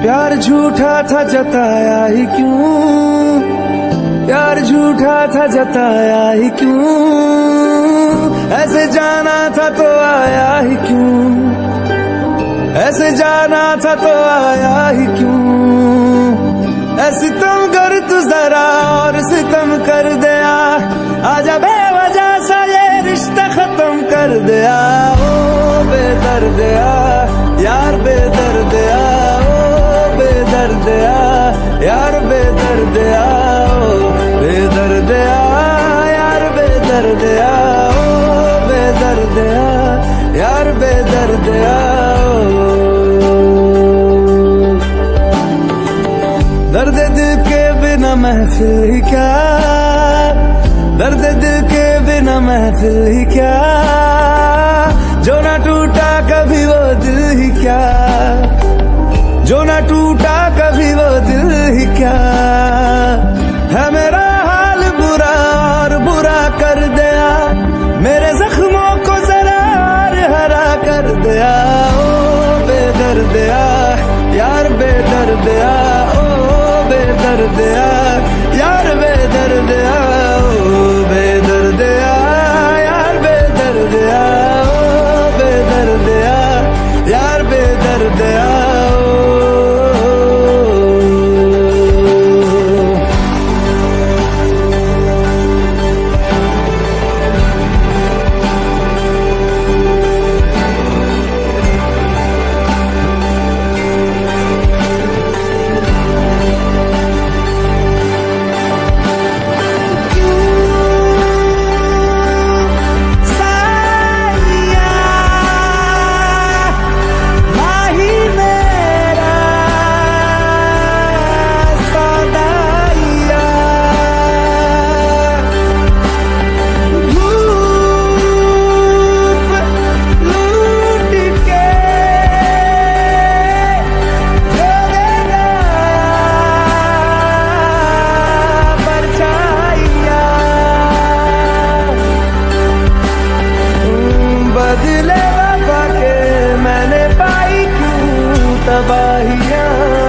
प्यार झूठा था जताया ही क्यों, प्यार झूठा था जताया ही क्यों, ऐसे जाना था तो आया ही क्यों, ऐसे जाना था तो आया ही क्यों। ऐसे तुम कर तू जरा और सितम कर दिया, आजा बेवजह सा ये रिश्ता खत्म कर दिया। ओ बेदर्दिया यार बेदर्दिया, ओ बेदर्दिया यार बेदर्दिया, ओ बेदर्दिया यार बेदर्दिया, ओ बेदर्दिया यार बेदर्दिया। दर्द दिल के बिना महफिल ही क्या, दर्द दिल के बिना महफिल ही क्या, जो ना टूटा कभी वो दिल ही क्या, जो ना टूटा कभी वो दिल ही क्या। है मेरा हाल बुरा और बुरा कर दिया, मेरे जख्मों को जरा हरा कर दिया। ओ बेदर्दिया यार बेदर्दिया, ओ बेदर्दिया यार बेदर्दिया, ओ बेदर्दिया यार बेदर्दिया, ओ बेदर्दिया यार बेदर्दिया। बदले वफा के मैंने पाई क्यों तबाहियां,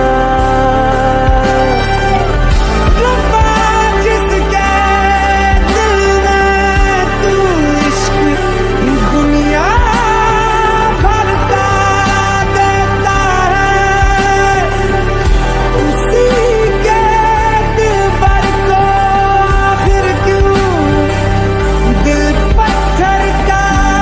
रब्बा जिसके दिल में तू इश्क दुनिया भर का देता है, उसी के दिल भर को आखिर क्यों दिल पत्थर का।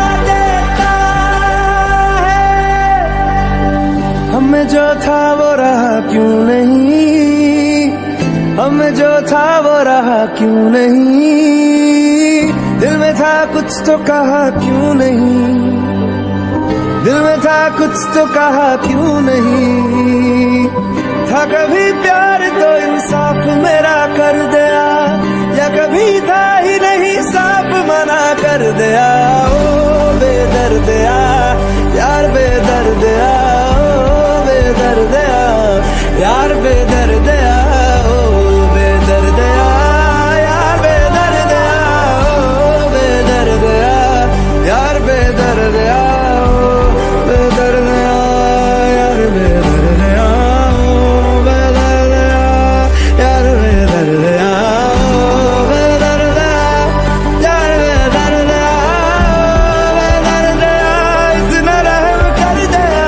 हमें जो था वो रहा क्यों नहीं, हमें जो था वो रहा क्यों नहीं, दिल में था कुछ तो कहा क्यों नहीं, दिल में था कुछ तो कहा क्यों नहीं। था कभी प्यार तो इंसाफ मेरा कर दिया, या कभी था ही नहीं साफ मना कर दिया। ओ बेदर्दिया यार बेदर्दिया, बेदर्दिया यार बेदर्दिया, ओ बेदर्दिया यार बेदर्दिया, ओ बेदर्दिया यार बेदर्दिया, ओ बेदर्दिया यार बेदर्दिया, ओ बेदर्दिया यार बेदर्दिया, ओ बेदर्दिया यार बेदर्दिया, बेदर्दिया इतना रहम कर दिया।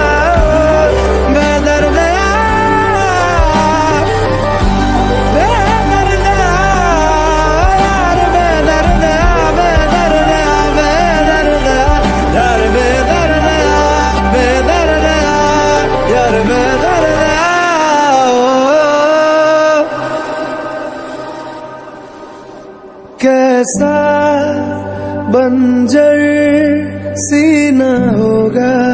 कैसा बंजर सीना होगा